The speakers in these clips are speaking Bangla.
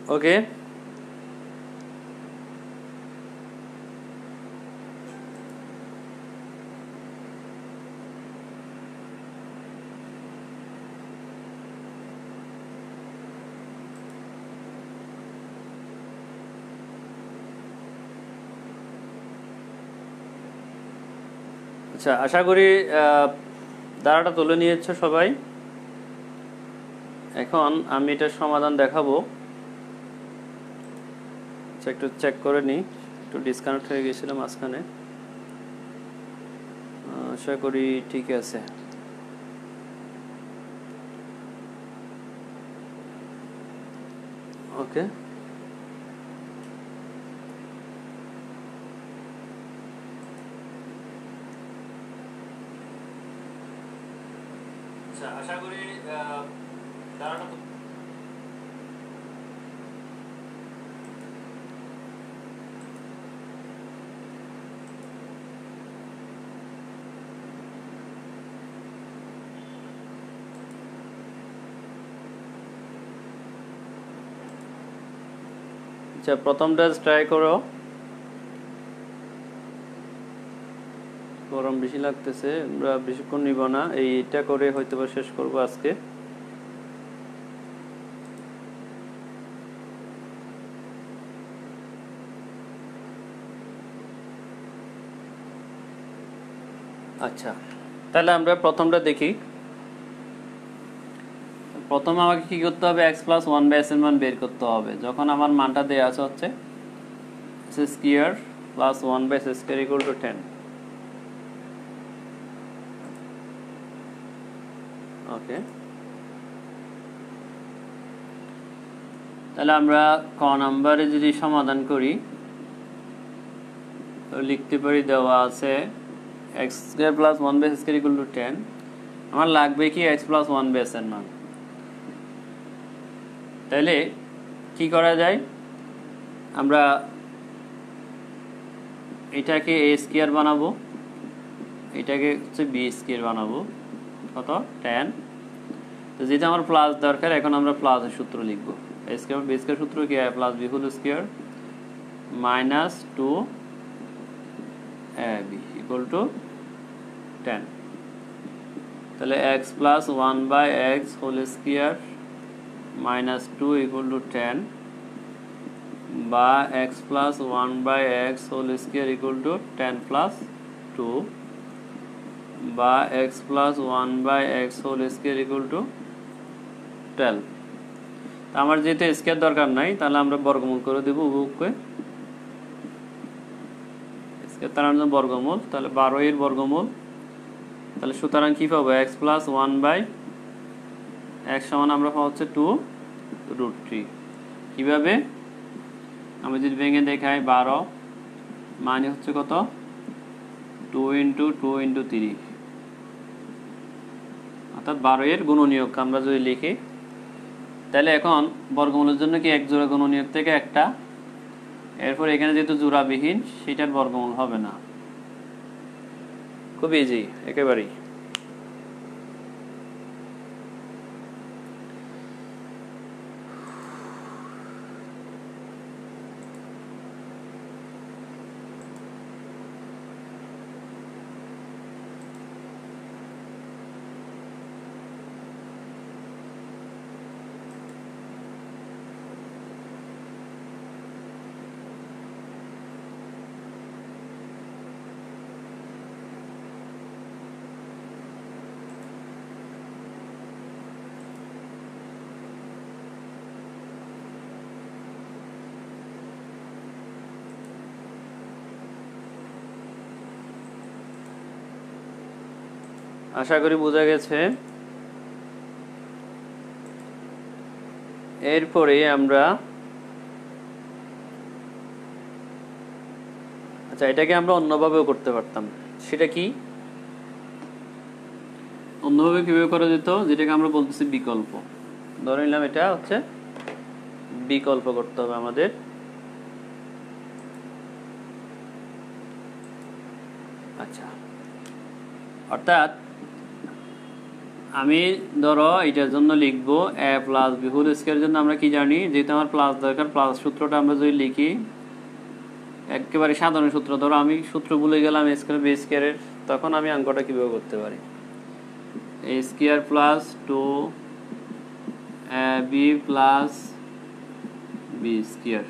ওকে, আচ্ছা আশা করি ধারাটা তুলে নিয়েছো সবাই। এখন আমি এটার সমাধান দেখাবো। আচ্ছা একটু চেক করে নিই, একটু ডিসকানেক্ট হয়ে গেছিলাম মাঝখানে। আশা করি ঠিক আছে। ওকে, আচ্ছা আশা করি ধারাটা আচ্ছা প্রথমটা ট্রাই করো। গরম বেশি লাগতেছে, আমরা বেশিক্ষণ নিব না, এইটা করে হয়তো শেষ করব আজকে। আচ্ছা তাহলে আমরা প্রথমটা দেখি। প্রথম আমাকে কি করতে হবে, x প্লাস 1/s এর মান বের করতে হবে। যখন আমার মানটা দেওয়া আছে হচ্ছে s square plus 1/s square equal to 10। Okay, তাহলে আমরা ক নাম্বারে যদি সমাধান করি লিখতে পারি, দেওয়া আছে x square plus 1/s square equal to 10। আমার লাগবে কি x প্লাস 1/s এর মান। তাহলে কি করা যায়, আমরা এটাকে a স্কয়ার বানাবো, এটাকে হচ্ছে b স্কয়ার বানাবো, কত 10। তো যেটা আমার প্লাস দরকার, এখন আমরা প্লাসের সূত্র লিখব। a স্কয়ার b স্কয়ার সূত্র কি, a plus b whole square minus 2ab equal to 10। তাহলে x plus 1/x whole square minus 2 equal to 10, বা x plus 1/x whole square equal to 10 plus 2, বা x plus 1/x whole square equal to 12। আমার যেহেতু স্কয়ার দরকার নাই, তাহলে আমরা বর্গমূল করে দেব উভয়কে। স্কয়ার তার জন্য বর্গমূল, তাহলে 12 এর বর্গমূল। তাহলে সুতরাং কি পাবো, x প্লাস 1/x সমান আমরা পাবো হচ্ছে 2√3। কিভাবে, আমি যদি ভেঙে দেখাই, 12 মানে হচ্ছে কত, 2 × 2 × 3, অর্থাৎ 12 এর গুণনীয়ক আমরা যদি লিখি, তাহলে এখন বর্গমূলের জন্য কি এক জোড়া গুণনীয়ক থেকে একটা, এরপর এখানে যেহেতু জোড়াবিহীন সেটার বর্গমূল হবে না। খুব ইজি একেবারেই। আশা করি বোঝা গেছে। এরপরে আমরা আচ্ছা এটাকে আমরা অন্যভাবেও করতে পারতাম। সেটা কি, অন্যভাবে কিভাবে করা যেত, যেটাকে আমরা বলতেছি বিকল্প। ধরে নিলাম এটা হচ্ছে বিকল্প করতে হবে আমাদের। আচ্ছা, অর্থাৎ আমি ধরো এটার জন্য লিখবো a প্লাস বি হোল স্কয়ারের জন্য আমরা কি জানি, যেহেতু আমার প্লাস দরকার, প্লাস সূত্রটা আমরা যদি লিখি একেবারে সাধারণ সূত্র, ধরো আমি সূত্র ভুলে গেলাম a স্কয়ার বি স্কয়ারের, তখন আমি অঙ্কটা কিভাবে করতে পারি, a square plus 2ab plus B square,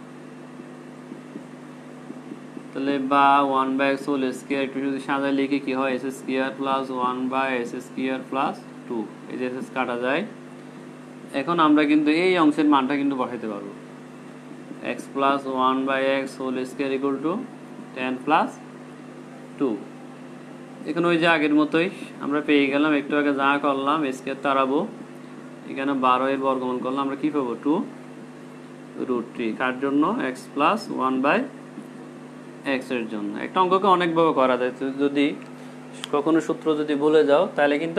তাহলে বা 1/x হোল স্কয়ার, একটু যদি সাজায় লিখে কি হয়, s square plus 1/s square plus 2, এই যে s কাটা যায়। এখন আমরা কিন্তু এই অংশের মানটা কিন্তু বসাইতে পারবো, x plus 1/x whole square equal to 10 plus 2। এখন ওই যে আগের মতোই আমরা পেয়ে গেলাম, একটু আগে যা করলাম স্কয়ার তাড়াবো, এখানে 12 এর বর্গমূল করলাম, আমরা কি পাবো 2√3, কার জন্য x প্লাস 1/x এর জন্য। একটা অঙ্ককে অনেকভাবে করা যায়, যদি কখনো সূত্র যদি ভুলে যাও তাহলে কিন্তু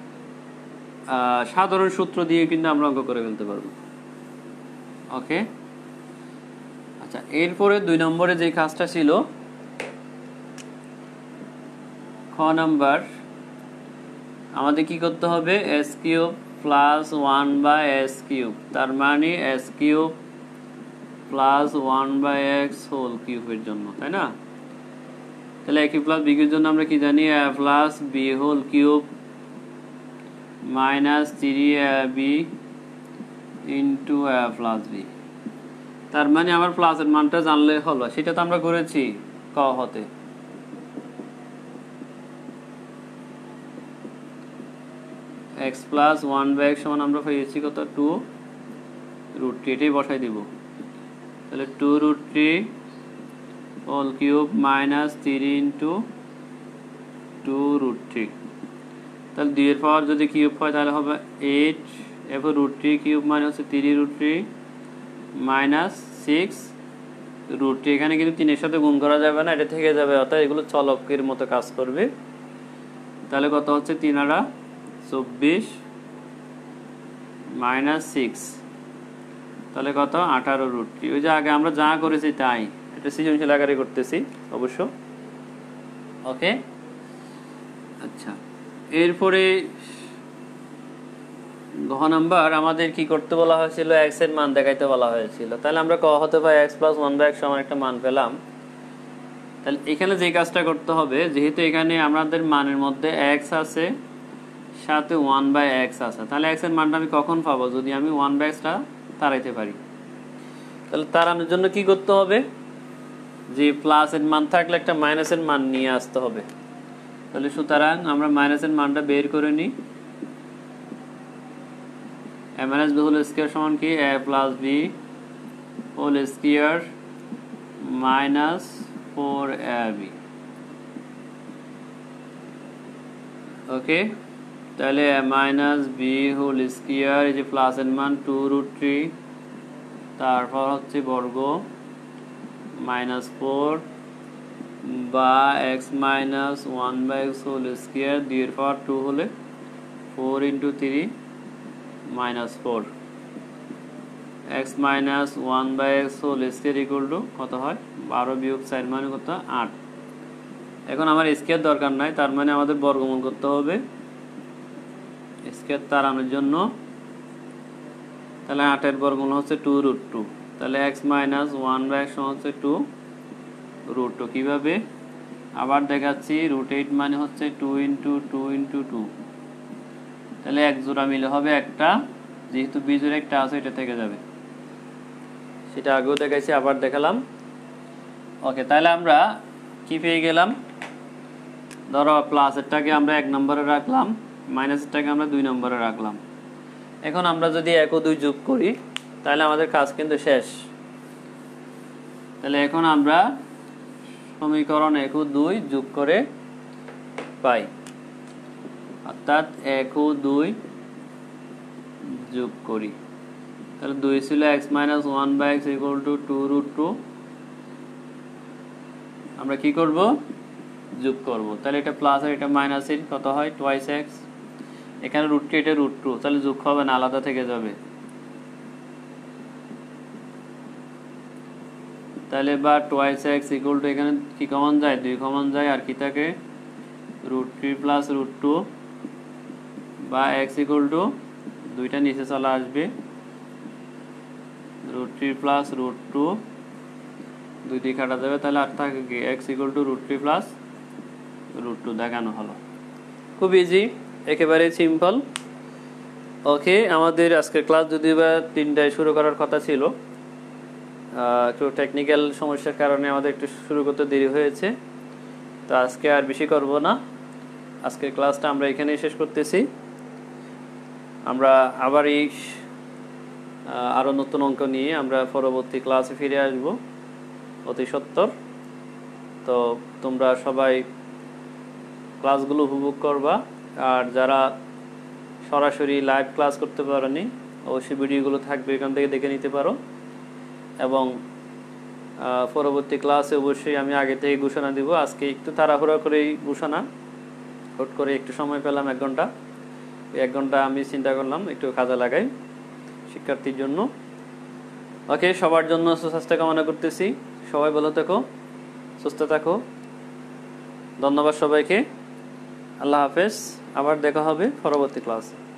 সাধারণ সূত্র দিয়ে কিন্তু আমরা অঙ্ক করে ফেলতে পারবো। ওকে, আচ্ছা, এরপরে 2 নম্বরে যে কাজটা ছিল, খ নাম্বার, আমাদের কি করতে হবে, s cube plus 1/s cube, তার মানে s cube plus 1/x whole কিউবের জন্য, তাই না? তাহলে a কিউব প্লাস b কিউবের জন্য আমরা কি জানি, a plus b whole cube minus 3ab into a plus b। তার মানে আমার প্লাসের মানটা জানলে হলো, সেটা তো আমরা করেছি ক হতে। x প্লাস 1/x সমান আমরা পেয়েছি কত, 2√3, এটাই বসাই দিব। তাহলে 2√3 হোল কিউব মাইনাস 3 ইন্টু 2√3, তাহলে 2 এর পাওয়ার যদি কিউব হয় তাহলে হবে 8, এরপর √3 কিউব মানে হচ্ছে 3√3 মাইনাস 6√3, এখানে কিন্তু 3 এর সাথে গুণ করা যাবে না, এটা থেকে যাবে, অর্থাৎ এগুলো চলকের মতো কাজ করবে। তাহলে কত হচ্ছে, 3 আর 24 মাইনাস 6, তাহলে কত 18√3। ওই যে আগে আমরা যা করেছি তাই, এটা সৃজনশীল আকারে করতেছি অবশ্য। ওকে, আচ্ছা, এরপরে ঘ নাম্বার আমাদের কি করতে বলা হয়েছিল, x এর মান দেখাইতে বলা হয়েছিল। তাহলে আমরা ক হতে পাই x প্লাস 1/x সমান একটা মান পেলাম। তাহলে এখানে যে কাজটা করতে হবে, যেহেতু এখানে আমাদের মানের মধ্যে x আছে সাথে 1/x আছে, তাহলে x এর মানটা আমি কখন পাবো, যদি আমি 1/xটা তাড়াইতে পারি। তাহলে তাড়ানোর জন্য কি করতে হবে, যে প্লাসের মান থাকলে একটা মাইনাসের মান নিয়ে আসতে হবে। তাহলে সুতরাং আমরা মাইনাসের মানটা বের করে নিই, a minus b whole square সমান কি, a plus b whole square minus 4ab। Okay, তাহলে a minus b whole square, এই যে প্লাসের মান 2√3, তারপর হচ্ছে বর্গ মাইনাস 4 বা x minus 1/x whole square, 2 এর পাওয়ার 2 হলে 4 into 3 minus 4, x minus 1/x whole square equal to কত হয়, 12 বিয়োগ 4 মানে কত, 8। এখন আমার স্কয়ার দরকার নাই, তার মানে আমাদের বর্গমূল করতে হবে স্কয়ার তাড়ানোর জন্য। তাহলে 8 এর বর্গমূল হচ্ছে 2√2, তাহলে x মাইনাস 1/x সমান হচ্ছে 2√2। কিভাবে আবার দেখাচ্ছি, √8 মানে হচ্ছে 2 ইন্টু 2 ইন্টু 2, তাহলে এক জোড়া মিলে হবে একটা, যেহেতু বিজোড় একটা আছে এটা থেকে যাবে, সেটা আগেও দেখাইছি আবার দেখালাম। ওকে, তাহলে আমরা কি পেয়ে গেলাম, ধরো প্লাসেরটাকে আমরা 1 নম্বরে রাখলাম, মাইনাসেরটাকে আমরা 2 নম্বরে রাখলাম। এখন আমরা যদি 1 ও 2 যোগ করি তাহলে আমাদের কাজ কিন্তু শেষ। তাহলে এখন আমরা সমীকরণ 1 ও 2 যোগ করে পাই, অর্থাৎ 1 ও 2 যোগ করি, তাহলে 2 ছিল x minus 1/x equal to 2√2, আমরা কি করব, যোগ করব। তাহলে এটা প্লাস আর এটা মাইনাসের কত হয়, টুয়াইস x, এখানে √3 এটা √2, তাহলে যোগ হবে না, আলাদা থেকে যাবে। তাহলে বা টুয়াইস x ইকুয়াল টু, এখানে কি কমন যায়, 2 কমন যায়, আর কি থাকে √3 প্লাস √2 বা x ইকুয়াল টু দুইটা নিচে চলে আসবে √3 প্লাস √2 দুই দিয়ে কাটা যাবে, তাহলে আর থাকে কি x ইকুয়াল টু √3 প্লাস √2 দেখানো হলো। খুব ইজি, একেবারে সিম্পল। ওকে, আমাদের আজকের ক্লাস যদি বা 3টায় শুরু করার কথা ছিল, একটু টেকনিক্যাল সমস্যার কারণে আমাদের একটু শুরু করতে দেরি হয়েছে, তো আজকে আর বেশি করব না। আজকের ক্লাসটা আমরা এখানেই শেষ করতেছি। আমরা আবার এই আরও নতুন অঙ্ক নিয়ে আমরা পরবর্তী ক্লাসে ফিরে আসব অতি সত্বর। তো তোমরা সবাই ক্লাসগুলো উপভোগ করবা, আর যারা সরাসরি লাইভ ক্লাস করতে পারোনি অবশ্যই ভিডিওগুলো থাকবে, এখান থেকে দেখে নিতে পারো। এবং পরবর্তী ক্লাসে অবশ্যই আমি আগে থেকে ঘোষণা দিব। আজকে একটু তাড়াহুড়া করেই ঘোষণা, হট করে একটু সময় পেলাম 1 ঘন্টা, এই 1 ঘন্টা আমি চিন্তা করলাম একটু কাজে লাগাই শিক্ষার্থীর জন্য। ওকে, সবার জন্য সুস্বাস্থ্য কামনা করতেছি। সবাই ভালো থেকো, সুস্থ থাকো। ধন্যবাদ সবাইকে। আল্লাহ হাফেজ। আবার দেখা হবে পরবর্তী ক্লাসে।